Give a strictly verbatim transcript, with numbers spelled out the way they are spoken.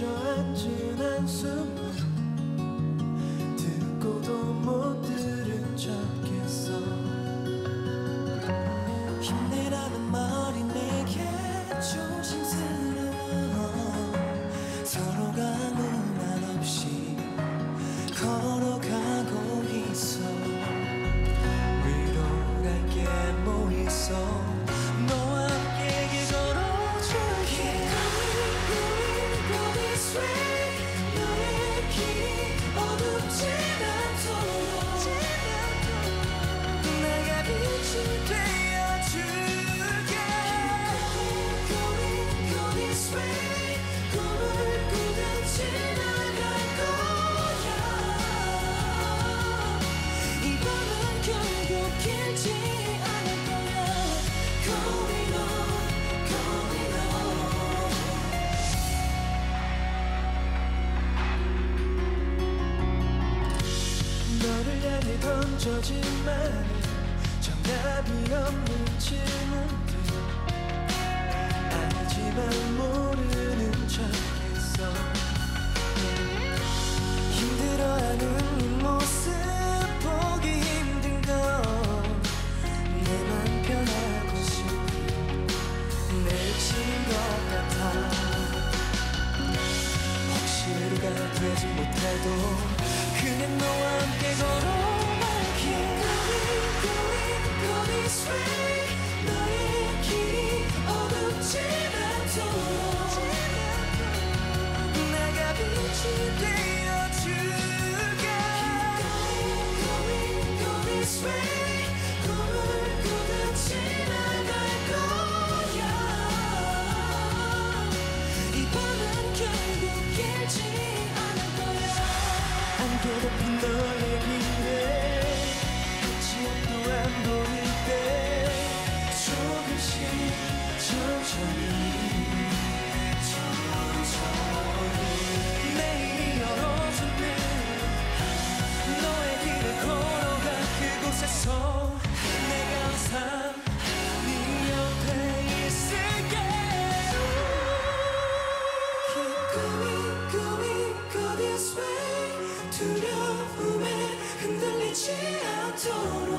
주저앉은 한숨 듣고도 못 들은 척했어. 힘내라는 말이 내게 조심스러워. 서로가 아무 말 없이 걸어가고 있어. 위로랄 게 뭐 있어. 너와 함께 길 걸어줄게. 너의 길이 어둡진 않도록 내가 빛이 되어줄게. Going, going this way. 꿈을 꾸듯 지나갈 거야. 이 밤은 결국 길지 않을 거야. Going on, going on. 너를 향해 던져진 많은 정답이 없는 질문들 알지만 모르는 척했어. 힘들어하는 이 모습 보기 힘든 건 내 맘 변하고 싶은 내 지친 것 같아. 혹시 위로가 되지 못해도 그냥 너와 함께 걸어갈게. Going, going this way. 너의 길이 어둡진 않도록 내가 빛이 되어줄게. Going, going, going this way. 꿈을 꾸듯 지나갈 거야. 이 밤은 결국 길지 않을 거야. 괴롭힌 너의 길에 끝이 앞도 안 보일 때 조금씩 천천히 천천히 내일이 열어주는 너의 길을 걸어가. 그곳에서 내가 항상 네 옆에 있을게. Keep going, going, go this way. 두려움에 흔들리지 않도록